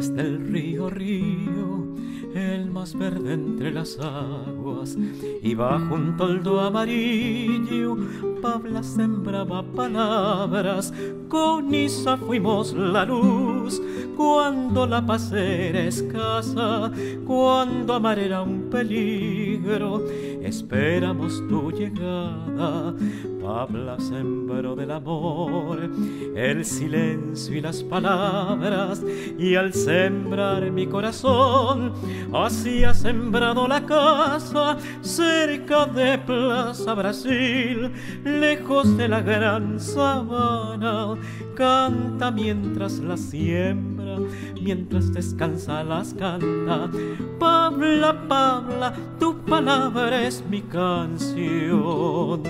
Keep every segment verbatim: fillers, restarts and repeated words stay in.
desde el río río, el más verde entre las aguas, iba junto al toldo amarillo, Pabla sembraba palabras, con Isa fuimos la luz, cuando la paz era escasa, cuando amar era un peligro, esperamos tu llegada. Pabla sembró del amor el silencio y las palabras, y al sembrar mi corazón, así ha sembrado la casa cerca de Plaza Brasil, lejos de la gran sabana. Canta mientras la siembra, mientras descansa las canta. Pabla, Pabla, tu palabra es mi canción.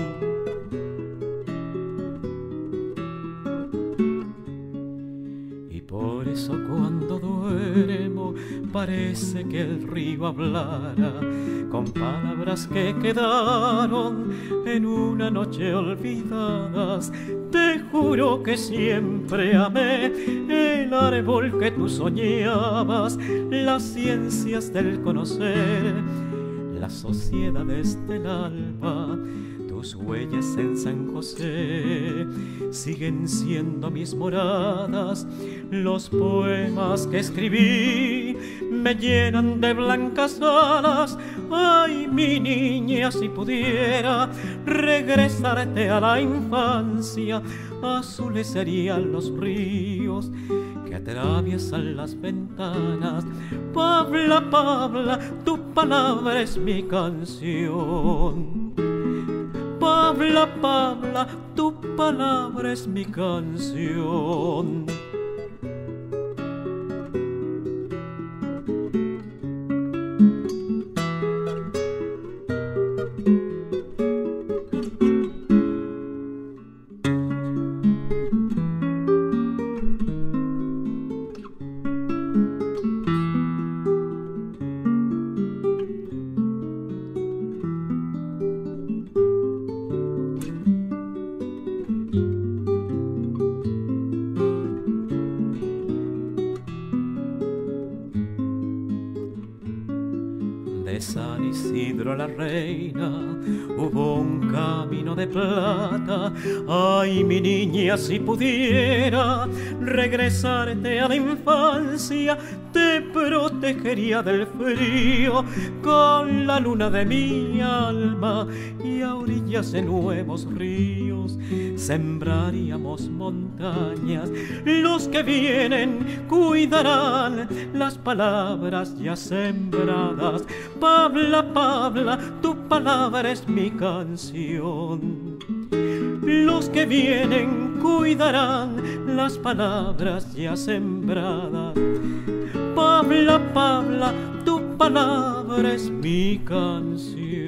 Por eso cuando duermo parece que el río hablara con palabras que quedaron en una noche olvidadas. Te juro que siempre amé el árbol que tú soñabas, las ciencias del conocer, las sociedades del alma. Tus huellas en San José siguen siendo mis moradas. Los poemas que escribí me llenan de blancas alas. Ay, mi niña, si pudiera regresarte a la infancia, azules serían los ríos que atraviesan las ventanas. Pabla, Pabla, tu palabra es mi canción. Pabla, Pabla, tu palabra es mi canción. De San Isidro la Reina hubo un camino de plata. Ay, mi niña, si pudiera regresarte a la infancia, te protegería del frío con la luna de mi alma, y a orillas de nuevos ríos sembraríamos montañas. Los que vienen cuidarán las palabras ya sembradas. Pabla, Pabla, tu palabra es mi canción. Los que vienen cuidarán las palabras ya sembradas. Pabla, Pabla, tu palabra es mi canción.